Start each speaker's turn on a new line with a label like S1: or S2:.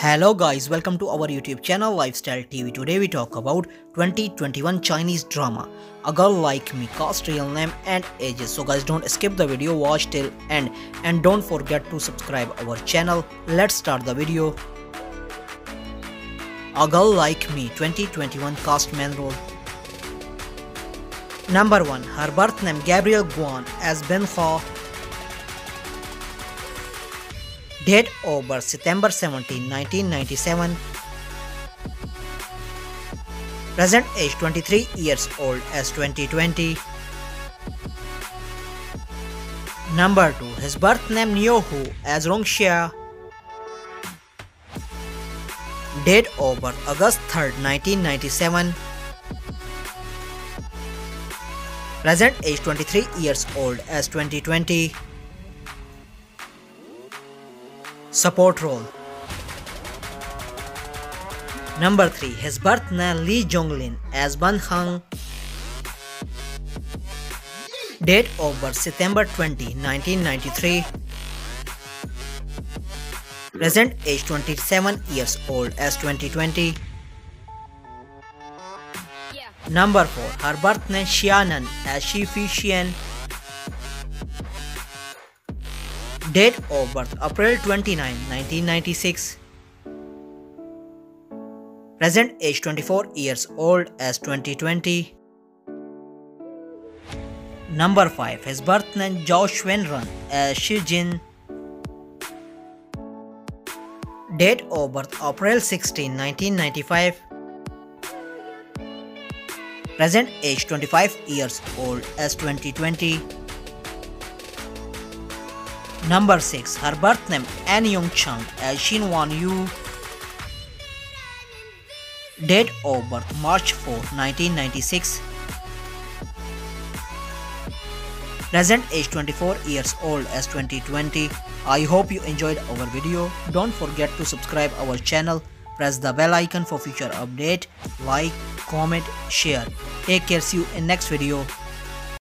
S1: Hello guys, welcome to our YouTube channel Lifestyle TV. Today we talk about 2021 Chinese drama A Girl Like Me, cast, real name and ages. So guys, don't skip the video, watch till end and don't forget to subscribe our channel. Let's start the video. A Girl Like Me 2021 cast, main role. Number 1. Her birth name Gabrielle Guan as Ben Kha. Date of birth September 17, 1997. Present age 23 years old as 2020. Number 2. His birth name Neo Hu as Rongxia. Date of birth August 3rd, 1997. Present age 23 years old as 2020. Support role. Number 3. His birth name Lee Jonglin as Ban Hang. Date of birth September 20, 1993. Present age 27 years old as 2020. Number 4. Her birth name Xianan as Shifi Xian. Date of birth April 29, 1996. Present age 24 years old as 2020. Number 5. His birth name Zhao Xuanren as Shi Jin. Date of birth April 16, 1995. Present age 25 years old as 2020. Number 6. Her birth name An Yong Chang as Xin Wan Yu. Date of birth March 4, 1996. Present age 24 years old as 2020. I hope you enjoyed our video. Don't forget to subscribe our channel. Press the bell icon for future update. Like, comment, share. Take care. See you in next video.